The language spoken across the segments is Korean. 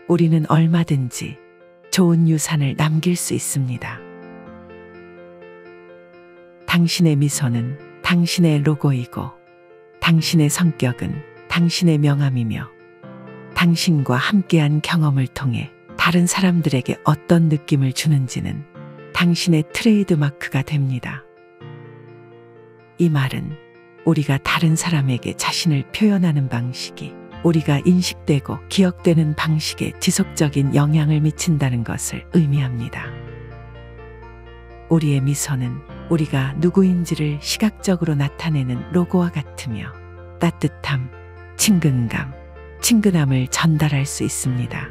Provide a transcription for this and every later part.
우리는 얼마든지 좋은 유산을 남길 수 있습니다. 당신의 미소는 당신의 로고이고, 당신의 성격은 당신의 명함이며, 당신과 함께한 경험을 통해 다른 사람들에게 어떤 느낌을 주는지는 당신의 트레이드 마크가 됩니다. 이 말은 우리가 다른 사람에게 자신을 표현하는 방식이 우리가 인식되고 기억되는 방식에 지속적인 영향을 미친다는 것을 의미합니다. 우리의 미소는 우리가 누구인지를 시각적으로 나타내는 로고와 같으며 따뜻함, 친근함을 전달할 수 있습니다.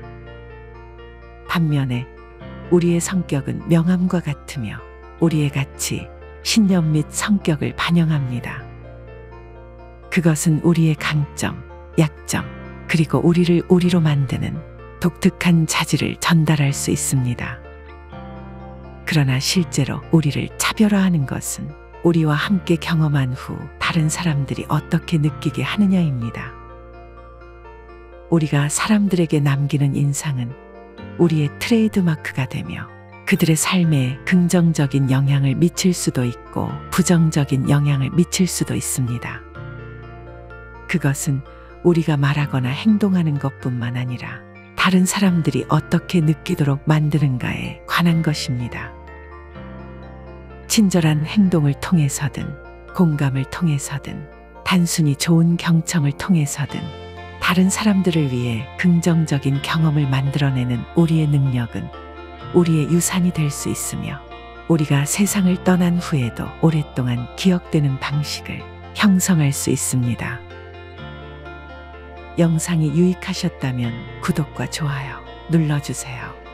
반면에 우리의 성격은 명함과 같으며 우리의 가치, 신념 및 성격을 반영합니다. 그것은 우리의 강점, 약점, 그리고 우리를 우리로 만드는 독특한 자질을 전달할 수 있습니다. 그러나 실제로 우리를 차별화하는 것은 우리와 함께 경험한 후 다른 사람들이 어떻게 느끼게 하느냐입니다. 우리가 사람들에게 남기는 인상은 우리의 트레이드 마크가 되며 그들의 삶에 긍정적인 영향을 미칠 수도 있고 부정적인 영향을 미칠 수도 있습니다. 그것은 우리가 말하거나 행동하는 것뿐만 아니라 다른 사람들이 어떻게 느끼도록 만드는가에 관한 것입니다. 친절한 행동을 통해서든 공감을 통해서든 단순히 좋은 경청을 통해서든 다른 사람들을 위해 긍정적인 경험을 만들어내는 우리의 능력은 우리의 유산이 될 수 있으며 우리가 세상을 떠난 후에도 오랫동안 기억되는 방식을 형성할 수 있습니다. 영상이 유익하셨다면 구독과 좋아요 눌러주세요.